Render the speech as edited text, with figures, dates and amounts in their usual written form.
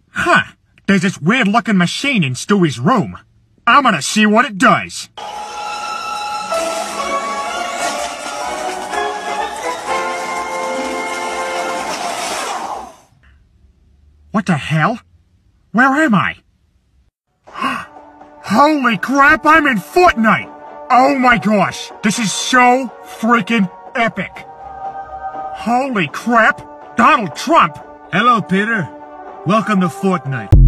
Huh. There's this weird-looking machine in Stewie's room. I'm gonna see what it does. What the hell? Where am I? Holy crap, I'm in Fortnite! Oh my gosh, this is so freaking epic. Holy crap, Donald Trump! Hello, Peter. Welcome to Fortnite.